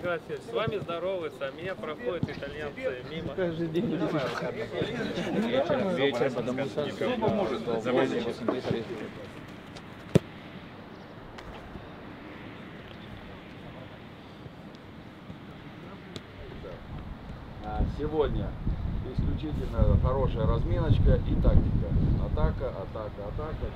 Николай Алексеевич, с вами здороваются, а меня проходят итальянцы мимо. Каждый день вечер, потому что особо может завозить. Сегодня исключительно хорошая разминочка и тактика. Атака, атака, атака.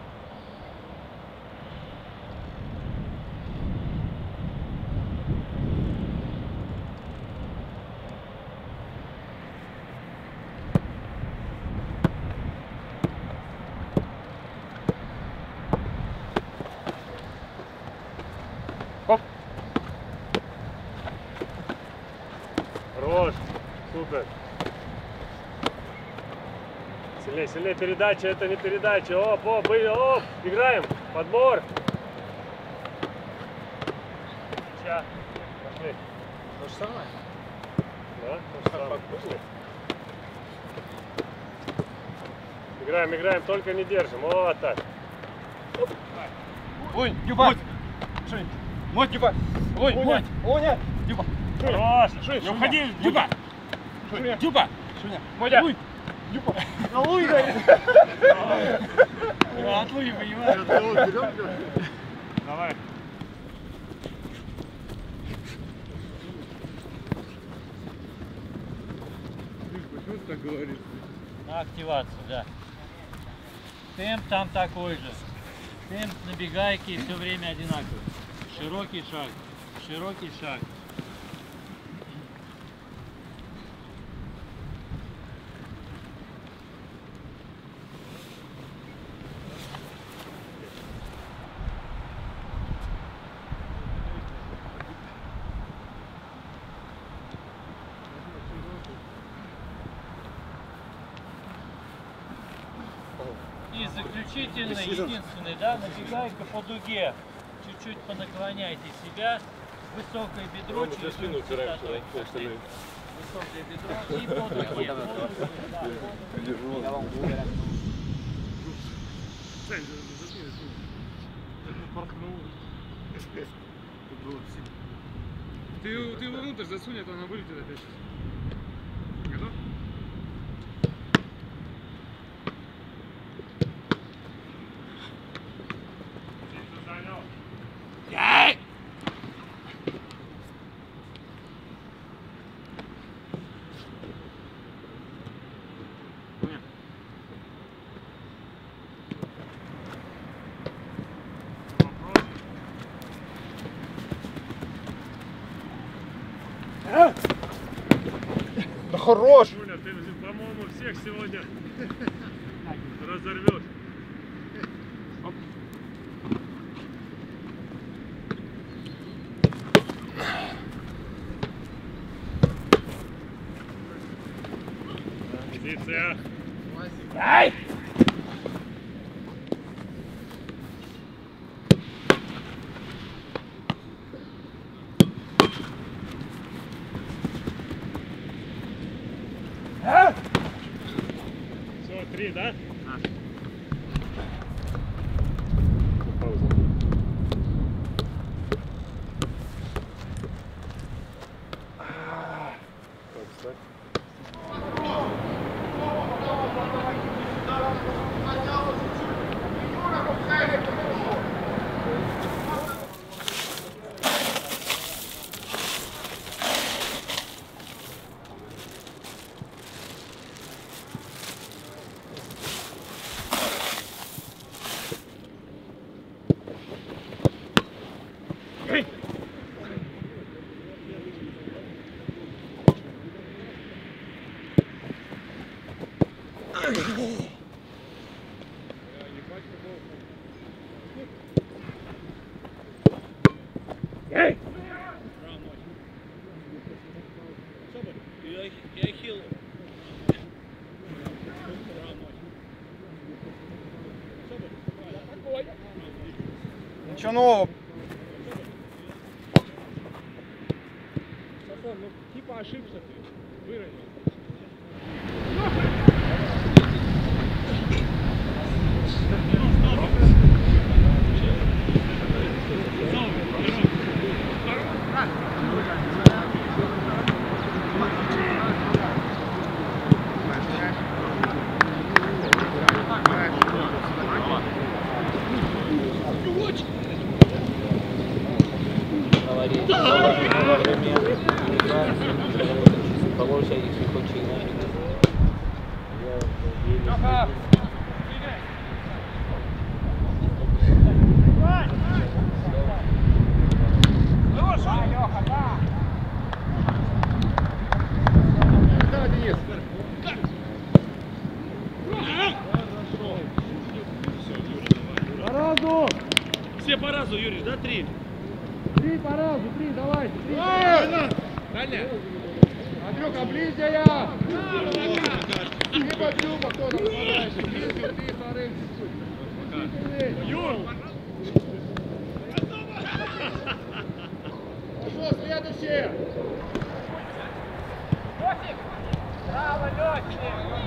Хоп! Хорош! Супер! Сильнее, сильнее, передача, это не передача. Оп, оп, оп! Играем! Подбор! Сейчас. Пошли. То же самое. Да? То же самое. Пошли. Играем, играем, только не держим. Вот так. Ой, Дюба! Вот, Дюба! Ой, ой, ой, Дюба! Хорош! Не уходи, Дюба! Дюба! Модя! Дюба! Отлуй, понимаешь? Давай. Почему ты так говоришь? На активацию, да. Темп там такой же. Темп набегайки все время одинаковый. Широкий шаг, широкий шаг. И заключительный, единственный, да, набегайка по дуге. Чуть-чуть понаклоняйте себя. Высокое бедро. Высокое бедро и по дуге. Ты его внутрь засунь, а то она вылетит опять сейчас. Готов? Да хорош! Юля, ты, по-моему, всех сегодня разорвешь. Позиция. Ай! Все, 3, да? Пауза. Так, Эй! Ничего нового. Сафон, ну типа ошибся ты. Выровняй. Marii, la vremea Pavoșa, jeśli chodzi Все по разу, Юрий, да, 3? 3 по разу, 3, давайте, 3. Далее. Андрюха, близя! Не подюба, кто там дальше. Близю, ты вторым чуть-чуть. Юр! Пошел, следующий. Браво, Лётчик!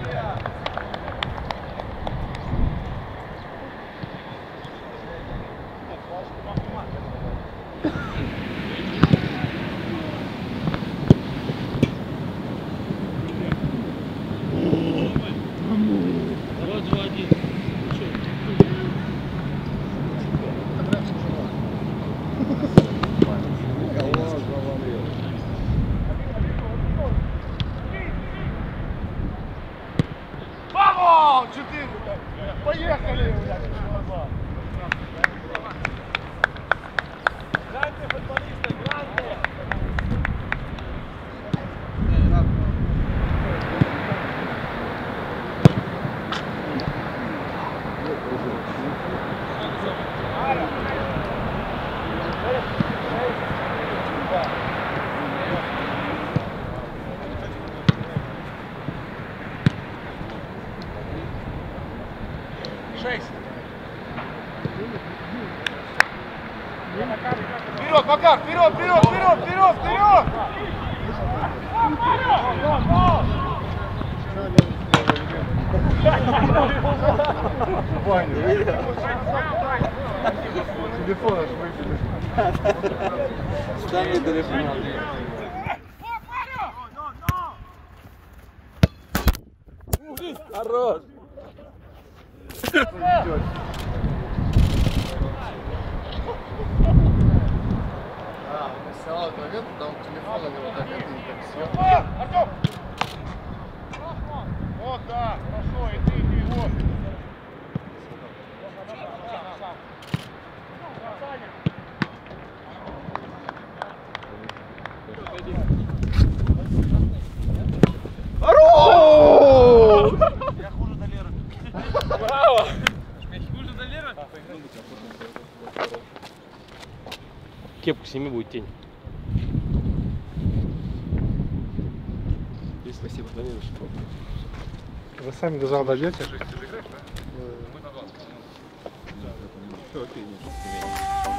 Вау! 4! Поехали! Гляньте, футболисты, гляньте! Вперед, Макар, вперед, вперед, вперед, вперед, вперед! Телефон аж выкинешь. Стань телефон. Хорош! Сначала момент, там телефон у него так это не так съел. Артём! Вот, да, хорошо, и ты, вот. Я хуже Долера. Браво! Хуже Долера? Кепку сними, будет тень. Спасибо. Вы сами до зала дойдете? Все, окей, нет.